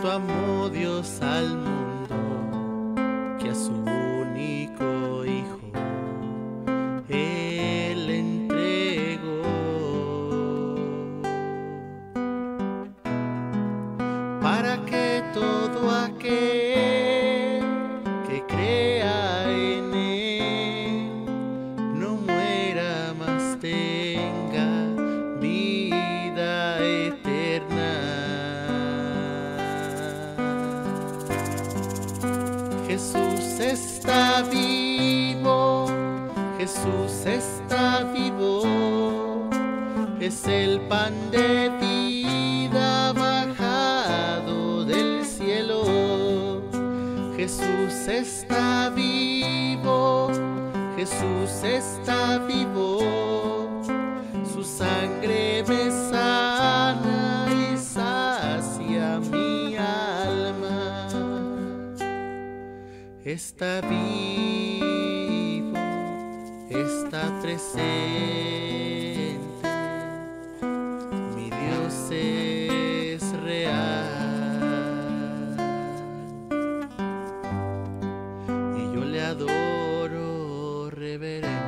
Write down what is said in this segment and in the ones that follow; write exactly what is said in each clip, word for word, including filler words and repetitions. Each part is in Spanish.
Tanto amó Dios al mundo que a su único Hijo Él entregó, para que todo aquel que crea en Él no muera, mas tenga vida eterna. Jesús está vivo, Jesús está vivo, es el pan de vida bajado del cielo. Jesús está vivo, Jesús está vivo, su sangre me sana y sacia mi alma. Está vivo, está presente, mi Dios es real y yo le adoro reverente.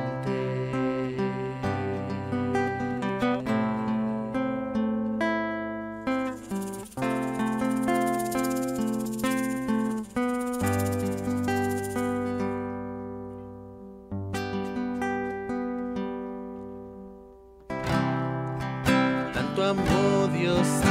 Tanto amó Dios